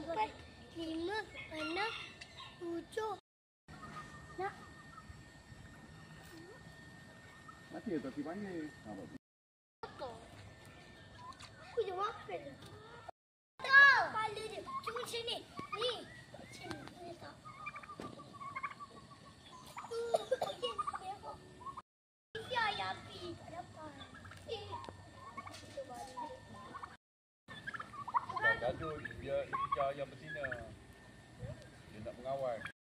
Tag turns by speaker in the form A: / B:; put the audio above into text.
A: 4, 5, 6, 7. Nak.
B: Mati atau si panggil? Apa?
A: Aku je makan. Tak. Kepala dia. Cuma macam ni. Ni. Macam ni. Ni tak. Okey. Ya, ya, api. Tak dapat.
C: Gaduh dia ayam betina. Dia nak mengawal.